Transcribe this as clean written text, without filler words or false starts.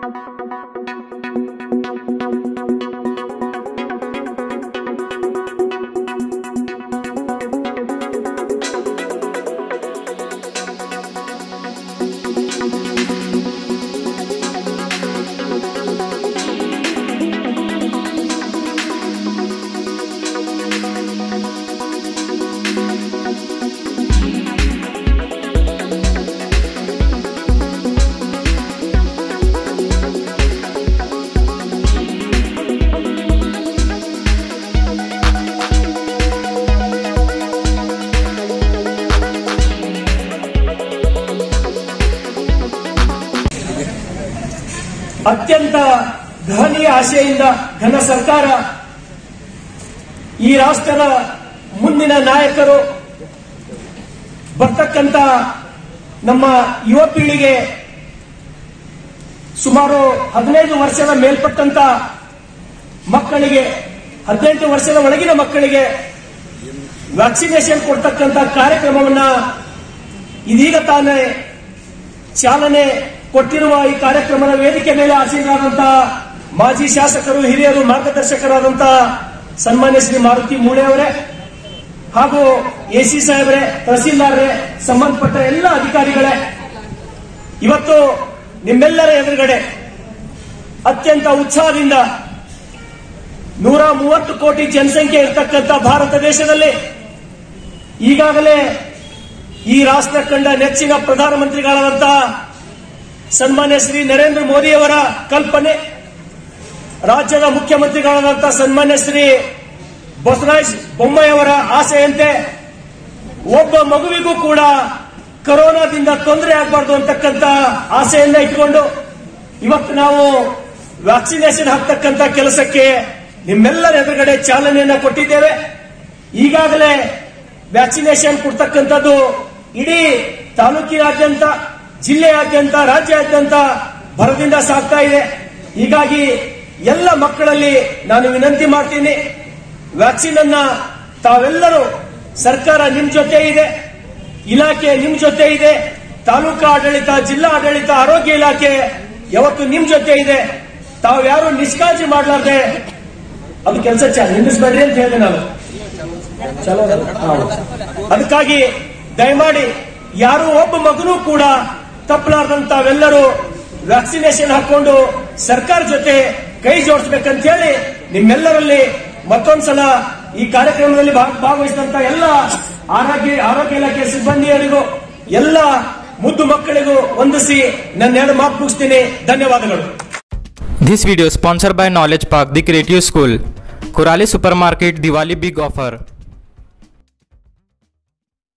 ಅತ್ಯಂತ ದಯನೀಯ ಆಶೆಯಿಂದ ಘನ ಸರ್ಕಾರ ಈ ರಾಷ್ಟ್ರದ ಮುಂದಿನ ನಾಯಕರು ಬರ್ತಕ್ಕಂತ ನಮ್ಮ ಯುವ ಪೀಳಿಗೆ ಸುಮಾರು 15 ವರ್ಷದ ಮೇಲ್ಪಟ್ಟಂತ ಮಕ್ಕಳಿಗೆ 18 ವರ್ಷದ ಒಳಗಿನ ಮಕ್ಕಳಿಗೆ ವ್ಯಾಕ್ಸಿನೇಷನ್ ಕೊಡ್ತಕ್ಕಂತ ಕಾರ್ಯಕ್ರಮವನ್ನ ಇದೀಗ ತಾನೇ ಚಾಲನೆ ಕೊಟ್ಟಿರುವ ಈ ಕಾರ್ಯಕ್ರಮದ ವೇದಿಕೆ ಮೇಲೆ ಆಸೀನರಾದಂತಹ ಮಾಜಿ ಶಾಸಕರು ಹಿರಿಯರು ಮಾರ್ಗದರ್ಶಕರಾದಂತಹ ಸನ್ಮಾನ್ಯ ಶ್ರೀ ಮಾರುತಿ ಮೂಳೆ ಅವರೇ ಹಾಗೂ ಎಸಿ ಸಾಹೇಬ್ರೆ ತಹಸೀಲ್ದಾರ್ರೆ ಸಂಬಂಧಪಟ್ಟ ಎಲ್ಲ ಅಧಿಕಾರಿಗಳೇ, ಇವತ್ತು ನಿಮ್ಮೆಲ್ಲರ ಎದುರುಗಡೆ ಅತ್ಯಂತ ಉತ್ಸಾಹದಿಂದ 130 ಕೋಟಿ ಜನಸಂಖ್ಯೆ ಇರತಕ್ಕಂಥ ಭಾರತ ದೇಶದಲ್ಲಿ ಈಗಾಗಲೇ ಈ ರಾಷ್ಟ್ರ ಕಂಡ ನೆಚ್ಚಿನ ಪ್ರಧಾನಮಂತ್ರಿಗಳಾದಂತಹ ಸನ್ಮಾನ್ಯ ಶ್ರೀ ನರೇಂದ್ರ ಮೋದಿಯವರ ಕಲ್ಪನೆ, ರಾಜ್ಯದ ಮುಖ್ಯಮಂತ್ರಿಗಳಾದಂತಹ ಸನ್ಮಾನ್ಯ ಶ್ರೀ ಬಸವರಾಜ ಬೊಮ್ಮಾಯಿಯವರ ಆಸೆಯಂತೆ ಒಬ್ಬ ಮಗುವಿಗೂ ಕೂಡ ಕೊರೋನಾದಿಂದ ತೊಂದರೆ ಆಗಬಾರದು ಅಂತಕ್ಕಂಥ ಆಸೆಯನ್ನ ಇಟ್ಕೊಂಡು ಇವತ್ತು ನಾವು ವ್ಯಾಕ್ಸಿನೇಷನ್ ಹಾಕ್ತಕ್ಕಂಥ ಕೆಲಸಕ್ಕೆ ನಿಮ್ಮೆಲ್ಲರ ಎದುರುಗಡೆ ಚಾಲನೆಯನ್ನ ಕೊಟ್ಟಿದ್ದೇವೆ. ಈಗಾಗಲೇ ವ್ಯಾಕ್ಸಿನೇಷನ್ ಕೊಡ್ತಕ್ಕಂಥದ್ದು ಇಡೀ ತಾಲೂಕಿನಾದ್ಯಂತ, ಜಿಲ್ಲೆಯಾದ್ಯಂತ, ರಾಜ್ಯಾದ್ಯಂತ ಭರದಿಂದ ಸಾಗ್ತಾ ಇದೆ. ಹೀಗಾಗಿ ಎಲ್ಲ ಮಕ್ಕಳಲ್ಲಿ ನಾನು ವಿನಂತಿ ಮಾಡ್ತೀನಿ, ವ್ಯಾಕ್ಸಿನ್ ಅನ್ನ ತಾವೆಲ್ಲರೂ, ಸರ್ಕಾರ ನಿಮ್ ಜೊತೆ ಇದೆ, ಇಲಾಖೆ ನಿಮ್ ಜೊತೆ ಇದೆ, ತಾಲೂಕಾ ಆಡಳಿತ, ಜಿಲ್ಲಾ ಆಡಳಿತ, ಆರೋಗ್ಯ ಇಲಾಖೆ ಯಾವತ್ತು ನಿಮ್ ಜೊತೆ ಇದೆ. ತಾವು ಯಾರು ನಿಷ್ಕಾಳಜಿ ಮಾಡಲಾರ್ದೆ ಅದು ಕೆಲಸ ನಿಲ್ಲಿಸಬೇಡ್ರಿ ಅಂತ ಹೇಳಿದೆ ನಾನು. ಅದಕ್ಕಾಗಿ ದಯಮಾಡಿ ಯಾರು ಒಬ್ಬ ಮಗನೂ ಕೂಡ ತಪ್ಪಲಾರ್ದಂತ ತಾವೆಲ್ಲರೂ ವ್ಯಾಕ್ಸಿನೇಷನ್ ಹಾಕೊಂಡು ಸರ್ಕಾರ ಜೊತೆ ಕೈ ಜೋಡಿಸಬೇಕಂತ ಹೇಳಿ ನಿಮ್ಮೆಲ್ಲರಲ್ಲಿ ಮತ್ತೊಂದ್ಸಲ ಈ ಕಾರ್ಯಕ್ರಮದಲ್ಲಿ ಭಾಗವಹಿಸಿದಂತ ಎಲ್ಲ ಆರೋಗ್ಯ ಇಲಾಖೆ ಸಿಬ್ಬಂದಿಯರಿಗೂ ಎಲ್ಲ ಮುದ್ದು ಮಕ್ಕಳಿಗೂ ವಂದಿಸಿ ನನ್ನ 2 ಮಾತು ಮುಗಿಸ್ತೀನಿ. ಧನ್ಯವಾದಗಳು. This video is sponsored by Knowledge Park, the Creative School, Kurali Supermarket, Diwali Big Offer.